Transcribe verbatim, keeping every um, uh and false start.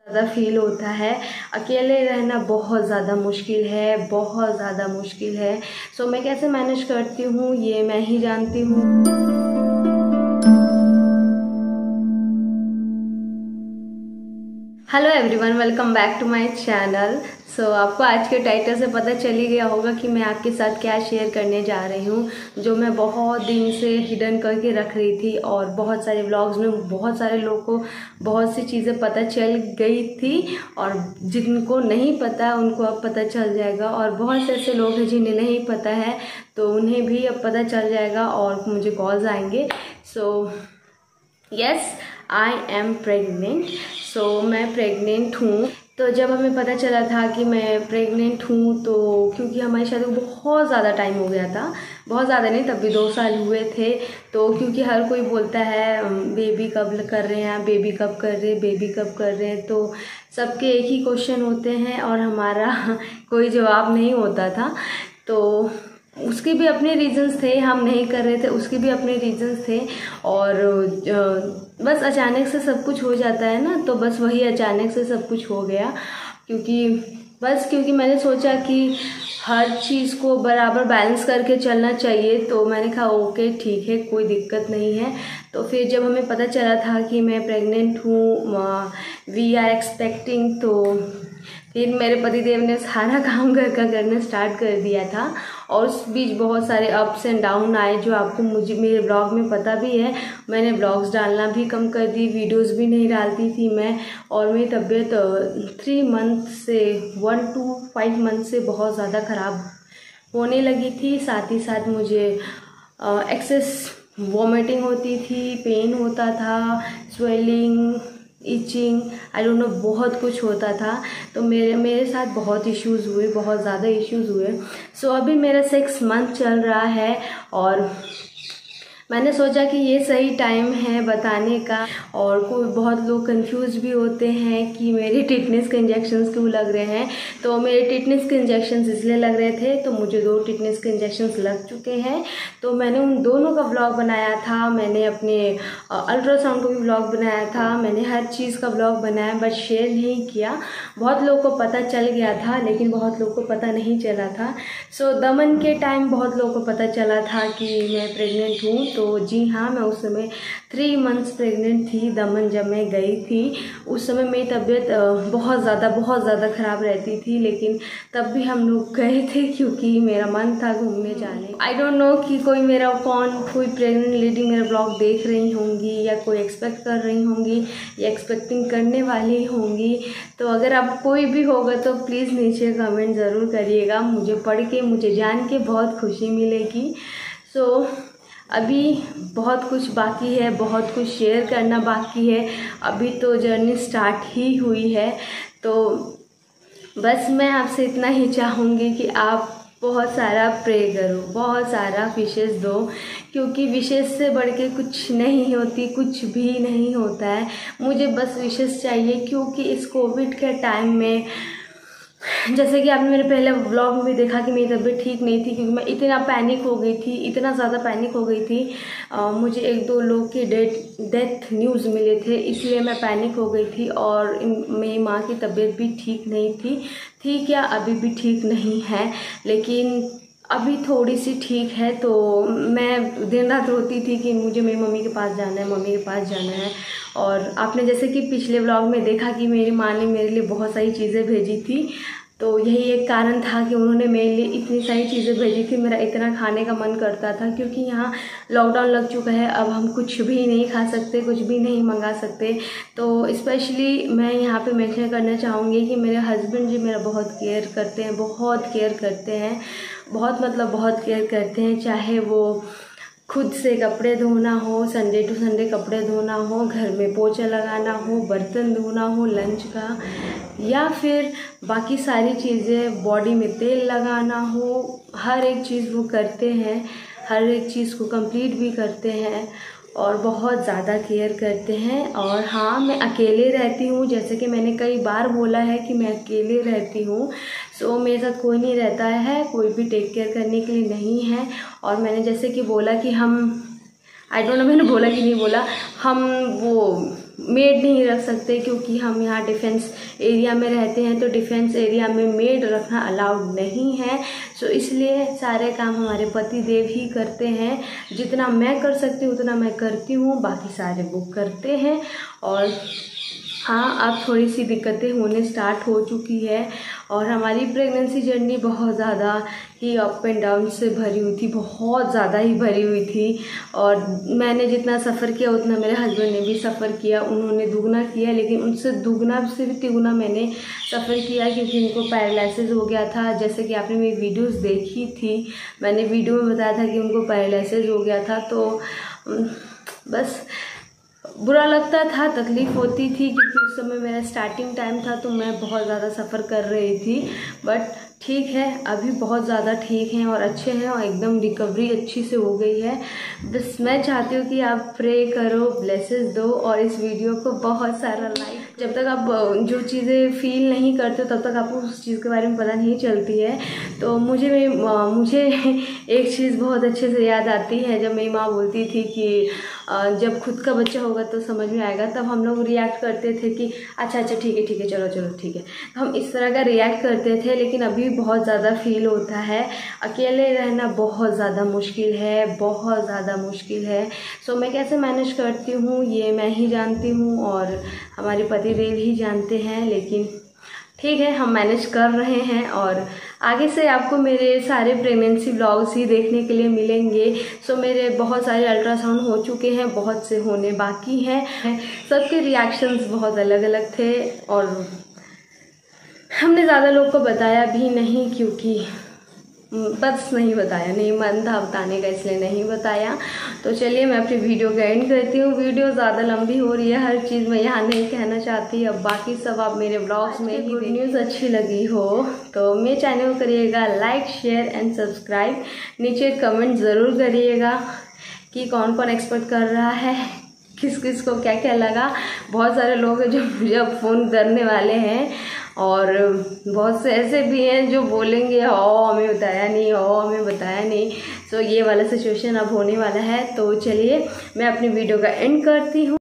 ज़्यादा फील होता है। अकेले रहना बहुत ज़्यादा मुश्किल है, बहुत ज़्यादा मुश्किल है। सो मैं कैसे मैनेज करती हूँ ये मैं ही जानती हूँ। Hello everyone, welcome back to my channel. So आपको आज के टाइटल से पता चल ही गया होगा कि मैं आपके साथ क्या शेयर करने जा रही हूँ, जो मैं बहुत दिन से हिडन करके रख रही थी। और बहुत सारे व्लॉग्स में बहुत सारे लोगों को बहुत सी चीज़ें पता चल गई थी, और जिनको नहीं पता उनको अब पता चल जाएगा। और बहुत से ऐसे लोग हैं जिन्हें नहीं पता है, तो उन्हें भी अब पता चल जाएगा और मुझे कॉल्स आएंगे। So yes, I am pregnant. So मैं प्रेग्नेंट हूँ। तो जब हमें पता चला था कि मैं प्रेग्नेंट हूँ, तो क्योंकि हमारी शादी को बहुत ज़्यादा टाइम हो गया था, बहुत ज़्यादा नहीं, तब भी दो साल हुए थे। तो क्योंकि हर कोई बोलता है बेबी कब कर रहे हैं, बेबी कब कर रहे हैं, बेबी कब कर रहे हैं, तो सबके एक ही क्वेश्चन होते हैं और हमारा कोई जवाब नहीं होता था। तो उसके भी अपने रीजंस थे, हम नहीं कर रहे थे, उसके भी अपने रीजंस थे। और बस अचानक से सब कुछ हो जाता है ना, तो बस वही अचानक से सब कुछ हो गया। क्योंकि बस क्योंकि मैंने सोचा कि हर चीज़ को बराबर बैलेंस करके चलना चाहिए, तो मैंने कहा ओके ठीक है, कोई दिक्कत नहीं है। तो फिर जब हमें पता चला था कि मैं प्रेग्नेंट हूँ, वी आर एक्सपेक्टिंग, तो फिर मेरे पतिदेव ने सारा काम घर का करना स्टार्ट कर दिया था। और उस बीच बहुत सारे अप्स एंड डाउन आए, जो आपको मुझे मेरे ब्लॉग में पता भी है। मैंने ब्लॉग्स डालना भी कम कर दी, वीडियोस भी नहीं डालती थी मैं। और मेरी तबीयत थ्री मंथ से वन टू फाइव मंथ से बहुत ज़्यादा ख़राब होने लगी थी। साथ ही साथ मुझे एक्सेस वॉमिटिंग होती थी, पेन होता था, swelling, itching, I don't know, बहुत कुछ होता था। तो मेरे मेरे साथ बहुत इश्यूज़ हुए, बहुत ज़्यादा इश्यूज़ हुए। सो अभी मेरा सिक्स मंथ चल रहा है, और मैंने सोचा कि ये सही टाइम है बताने का। और कोई बहुत लोग कंफ्यूज भी होते हैं कि मेरे टिटनेस के इंजेक्शंस क्यों लग रहे हैं। तो मेरे टिटनेस के इंजेक्शंस इसलिए लग रहे थे, तो मुझे दो टिटनेस के इंजेक्शंस लग चुके हैं। तो मैंने उन दोनों का व्लॉग बनाया था, मैंने अपने अल्ट्रासाउंड का भी व्लॉग बनाया था, मैंने हर चीज़ का व्लॉग बनाया, बट शेयर नहीं किया। बहुत लोगों को पता चल गया था, लेकिन बहुत लोगों को पता नहीं चला था। सो दमन के टाइम बहुत लोगों को पता चला था कि मैं प्रेग्नेंट हूँ। तो जी हाँ, मैं उस समय थ्री मंथ्स प्रेग्नेंट थी दमन जब मैं गई थी। उस समय मेरी तबीयत बहुत ज़्यादा बहुत ज़्यादा ख़राब रहती थी, लेकिन तब भी हम लोग गए थे क्योंकि मेरा मन था घूमने जाने। आई डोंट नो कि कोई मेरा कौन कोई प्रेग्नेंट लेडी मेरा ब्लॉग देख रही होंगी, या कोई एक्सपेक्ट कर रही होंगी, या एक्सपेक्टिंग करने वाली होंगी। तो अगर आप कोई भी होगा तो प्लीज़ नीचे कमेंट ज़रूर करिएगा, मुझे पढ़ के, मुझे जान के बहुत खुशी मिलेगी। सो so, अभी बहुत कुछ बाकी है, बहुत कुछ शेयर करना बाकी है। अभी तो जर्नी स्टार्ट ही हुई है। तो बस मैं आपसे इतना ही चाहूँगी कि आप बहुत सारा प्रे करो, बहुत सारा विशेष दो, क्योंकि विशेष से बढ़ के कुछ नहीं होती, कुछ भी नहीं होता है। मुझे बस विशेष चाहिए, क्योंकि इस कोविड के टाइम में, जैसे कि आपने मेरे पहले व्लॉग में भी देखा कि मेरी तबीयत ठीक नहीं थी, क्योंकि मैं इतना पैनिक हो गई थी, इतना ज़्यादा पैनिक हो गई थी। आ, मुझे एक दो लोग के डेथ डेथ न्यूज़ मिले थे, इसलिए मैं पैनिक हो गई थी। और मेरी माँ की तबीयत भी ठीक नहीं थी थी क्या, अभी भी ठीक नहीं है, लेकिन अभी थोड़ी सी ठीक है। तो मैं दिन रात रोती थी कि मुझे मेरी मम्मी के पास जाना है, मम्मी के पास जाना है। और आपने जैसे कि पिछले व्लॉग में देखा कि मेरी माँ ने मेरे लिए बहुत सारी चीज़ें भेजी थी, तो यही एक कारण था कि उन्होंने मेरे लिए इतनी सारी चीज़ें भेजी थी। मेरा इतना खाने का मन करता था, क्योंकि यहाँ लॉकडाउन लग चुका है, अब हम कुछ भी नहीं खा सकते, कुछ भी नहीं मंगा सकते। तो स्पेशली मैं यहाँ पे मेंशन करना चाहूँगी कि मेरे हस्बैंड जी मेरा बहुत केयर करते हैं, बहुत केयर करते हैं, बहुत मतलब बहुत केयर करते हैं। चाहे वो खुद से कपड़े धोना हो, संडे टू संडे कपड़े धोना हो, घर में पोछा लगाना हो, बर्तन धोना हो लंच का, या फिर बाकी सारी चीज़ें, बॉडी में तेल लगाना हो, हर एक चीज़ वो करते हैं, हर एक चीज़ को कंप्लीट भी करते हैं, और बहुत ज़्यादा केयर करते हैं। और हाँ, मैं अकेले रहती हूँ, जैसे कि मैंने कई बार बोला है कि मैं अकेले रहती हूँ। सो मेरे साथ कोई नहीं रहता है, कोई भी टेक केयर करने के लिए नहीं है। और मैंने जैसे कि बोला कि हम, आई डोंट नो मैंने बोला कि नहीं बोला, हम वो मेड नहीं रख सकते, क्योंकि हम यहाँ डिफेंस एरिया में रहते हैं, तो डिफेंस एरिया में मेड रखना अलाउड नहीं है। सो इसलिए सारे काम हमारे पति देव ही करते हैं। जितना मैं कर सकती हूँ उतना मैं करती हूँ, बाकी सारे बुक करते हैं। और हाँ, अब थोड़ी सी दिक्कतें होने स्टार्ट हो चुकी है, और हमारी प्रेगनेंसी जर्नी बहुत ज़्यादा ही अप एंड डाउन से भरी हुई थी, बहुत ज़्यादा ही भरी हुई थी। और मैंने जितना सफ़र किया उतना मेरे हस्बैंड ने भी सफ़र किया, उन्होंने दुगना किया, लेकिन उनसे दुगना से भी तिगुना मैंने सफ़र किया, क्योंकि उनको पैरालिसिस हो गया था। जैसे कि आपने मेरी वीडियोस देखी थी, मैंने वीडियो में बताया था कि उनको पैरालिसिस हो गया था। तो बस बुरा लगता था, तकलीफ़ होती थी, क्योंकि उस समय मेरा स्टार्टिंग टाइम था, तो मैं बहुत ज़्यादा सफ़र कर रही थी। बट ठीक है, अभी बहुत ज़्यादा ठीक हैं और अच्छे हैं, और एकदम रिकवरी अच्छी से हो गई है। बस मैं चाहती हूँ कि आप प्रे करो, ब्लेसेस दो, और इस वीडियो को बहुत सारा लाइक। जब तक आप जो चीज़ें फील नहीं करते तब तक आपको उस चीज़ के बारे में पता नहीं चलती है। तो मुझे मुझे एक चीज़ बहुत अच्छे से याद आती है, जब मेरी माँ बोलती थी कि जब खुद का बच्चा होगा तो समझ में आएगा, तब हम लोग रिएक्ट करते थे कि अच्छा अच्छा ठीक है ठीक है चलो चलो ठीक है, हम इस तरह का रिएक्ट करते थे। लेकिन अभी बहुत ज़्यादा फील होता है, अकेले रहना बहुत ज़्यादा मुश्किल है, बहुत ज़्यादा मुश्किल है। सो मैं कैसे मैनेज करती हूँ ये मैं ही जानती हूँ, और हमारे पति देव ही जानते हैं। लेकिन ठीक है, हम मैनेज कर रहे हैं, और आगे से आपको मेरे सारे प्रेगनेंसी व्लॉग्स ही देखने के लिए मिलेंगे। सो मेरे बहुत सारे अल्ट्रासाउंड हो चुके हैं, बहुत से होने बाकी हैं। सबके रिएक्शंस बहुत अलग अलग थे, और हमने ज़्यादा लोग को बताया भी नहीं, क्योंकि बस नहीं बताया, नहीं मन था बताने का, इसलिए नहीं बताया। तो चलिए मैं अपनी वीडियो का एंड करती हूँ। वीडियो ज़्यादा लंबी हो रही है, हर चीज़ मैं यहाँ नहीं कहना चाहती। अब बाकी सब आप मेरे ब्लॉग्स में ही। गुड न्यूज़ अच्छी लगी हो तो मेरे चैनल को करिएगा लाइक, शेयर एंड सब्सक्राइब। नीचे कमेंट ज़रूर करिएगा कि कौन कौन एक्सपेक्ट कर रहा है, किस किस को क्या क्या लगा। बहुत सारे लोग हैं जो मुझे अब फ़ोन करने वाले हैं, और बहुत से ऐसे भी हैं जो बोलेंगे ओ हमें बताया नहीं, ओ हमें बताया नहीं। तो ये वाला सिचुएशन अब होने वाला है। तो चलिए मैं अपनी वीडियो का एंड करती हूँ।